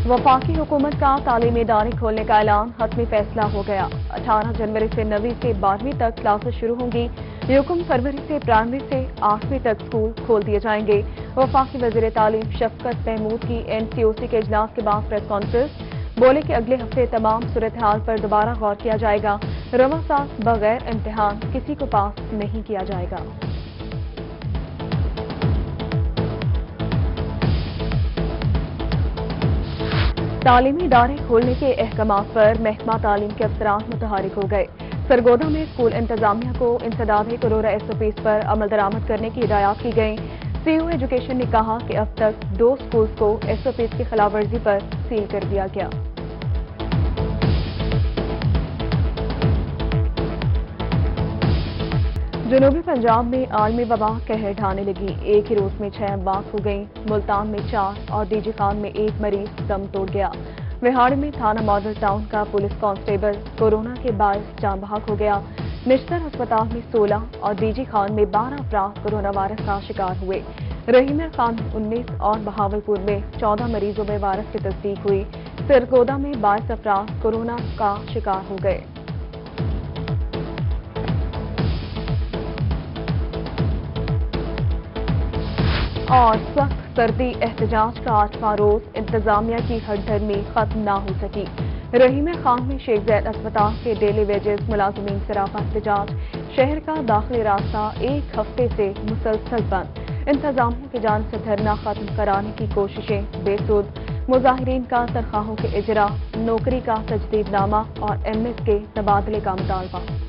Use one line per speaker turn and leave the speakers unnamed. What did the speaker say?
वफाकी हुकूमत का तालीमी इदारे खोलने का ऐलान हतमी फैसला हो गया। 18 जनवरी से 9वीं से 12वीं तक क्लासेस शुरू होंगी। 1 फरवरी से प्राइमरी से 8वीं तक स्कूल खोल दिए जाएंगे। वफाकी वजीर तालीम शफकत महमूद की NCOC के इजलास के बाद प्रेस कॉन्फ्रेंस, बोले कि अगले हफ्ते तमाम सूरत हाल पर दोबारा गौर किया जाएगा। रवा साल बगैर इम्तिहान किसी को पास नहीं किया जाएगा। तालीमी इदारे खोलने के अहकामात पर महकमा तालीम के अफसरान मुतहरिक हो गए। सरगोदा में स्कूल इंतजामिया को इंसदाद करोड़ा SOPs पर अमल दरामद करने की हिदायत की गई। CO एजुकेशन ने कहा कि अब तक 2 स्कूल्स को SOPs की खिलाफवर्जी पर सील कर दिया गया। जनूबी पंजाब में आलमी वबा कहर ढाने लगी। एक ही रोज में 6 अमवात हो गई। मुल्तान में 4 और DG खान में 1 मरीज दम तोड़ गया। विहाड़ी में थाना मॉडल टाउन का पुलिस कांस्टेबल कोरोना के बायस जान बहक हो गया। निश्तर अस्पताल में 16 और DG खान में 12 अफराद कोरोना वायरस का शिकार हुए। रहीमर खान में 19 और बहावलपुर में 14 मरीजों में वायरस की तस्दीक हुई। सरगोदा में 22 अफराद कोरोना का शिकार हो गए। और सख्त सर्दी एहतजाज का 8वां रोज इंतजामिया की हटधर्मी खत्म न हो सकी। रहीमर खान में शेख जैद अस्पताल के डेली वेजेस मुलाजमीन सरापा एहतजाज। शहर का दाखिली रास्ता 1 हफ्ते से मुसलसल बंद। इंतजामिया की जानिब से धरना खत्म कराने की कोशिशें बेसुध। मुजाहिरीन का तनख्वाहों के इजरा, नौकरी का तजदीदनामा और MS के तबादले का मुतालबा।